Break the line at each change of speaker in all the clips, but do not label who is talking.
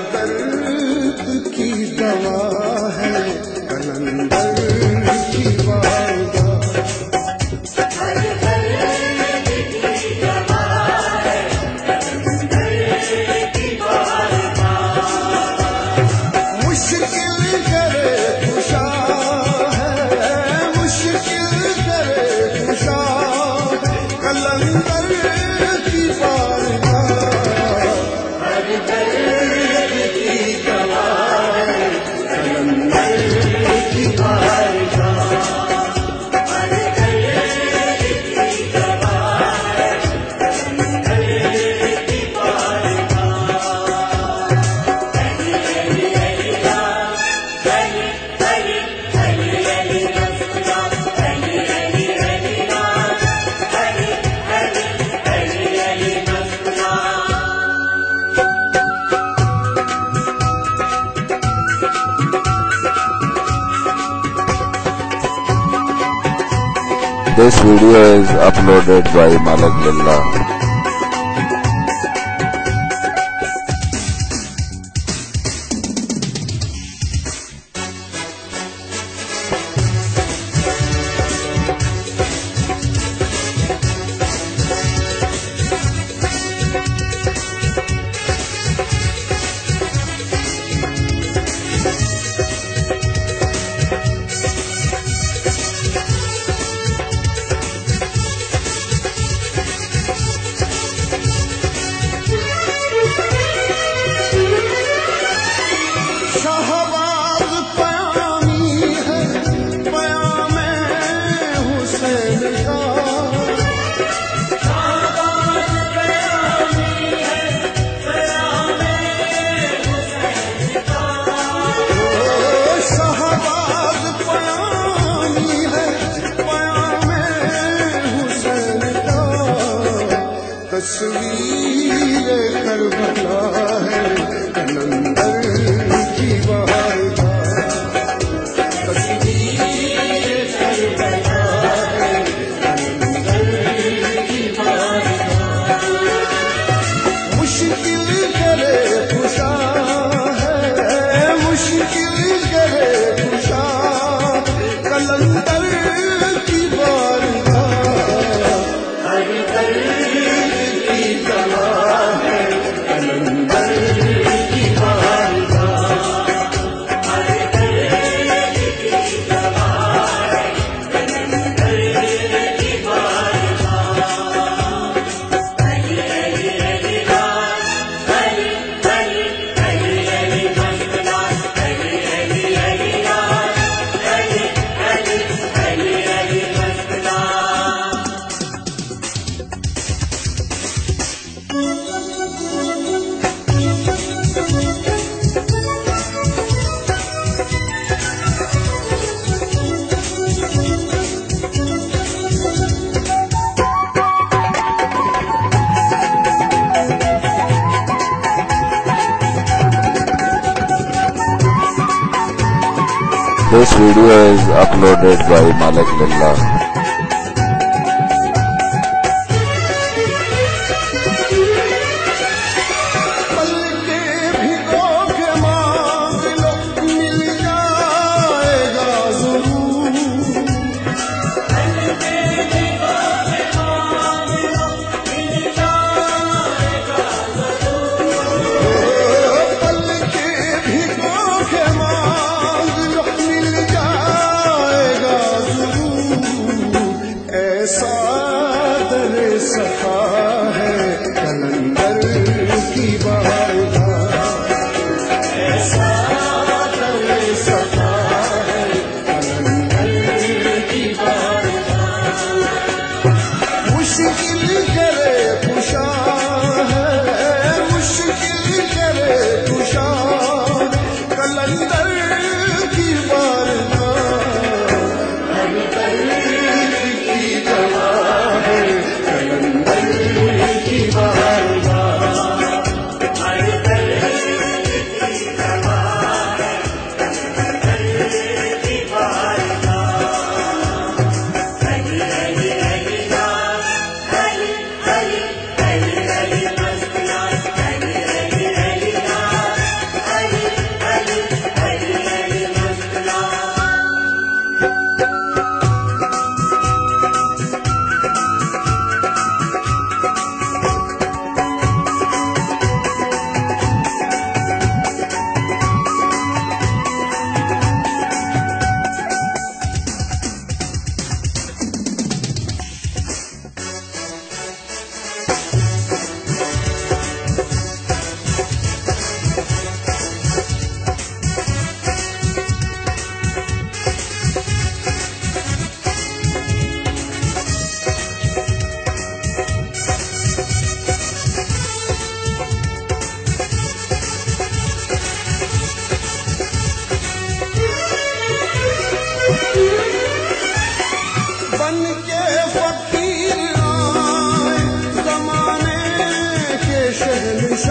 दर्द की दवा है कलंदर की वारदात। हर दर्द की दवा है कलंदर की वारदात। मुश्किल करे कुशा है, मुश्किल करे कुशा कलंदर की वारदात। हर दर्द की दवा है कलंदर की वारदात। हर दर्द की दवा है कलंदर की वारदात। हरी हरी हरी राम, हरी हरी हरी हरी रसना, हरी हरी हरी राम, हरी हरी हरी हरी रसना।
This video is uploaded by Malak Lillah.
Shahbaz पयामी है पयामे हुसैन का। शाहबाज पयामी है पयामे हुसैन का। शाहबाज पयामी है पयामे हुसैन का। तस्वीर करबला है कलंदर की वारदात। तस्वीर करबला है कलंदर की वारदात। मुश्किल करे कुशा है, मुश्किल करे कुशा कलंदर की वारदात। हर दर्द की दवा है कलंदर की वारदात। हर दर्द की दवा है कलंदर की वारदात। हरी हरी हरी राम, हरी हरी हरी हरी रसना, हरी हरी हरी राम, हरी हरी हरी हरी रसना।
This video is uploaded by Malak Lillah.
पल के भिगो के मांग लो मिल जाएगा ज़रूर। पल के भिगो के मांग लो मिल जाएगा ज़रूर। पल के भिगो के मांग लो मिल जाएगा ज़रूर।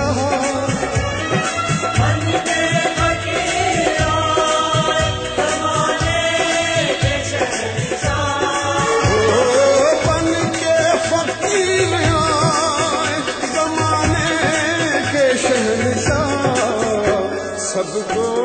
शहंशाह
बन के फकीर आए ज़माने के शहंशाह
ओ बन के फकीर आए ज़माने के शहंशाह सबको